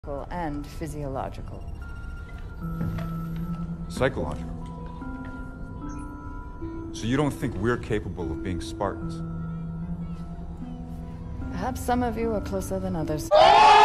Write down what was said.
and physiological. Psychological. So you don't think we're capable of being Spartans? Perhaps some of you are closer than others.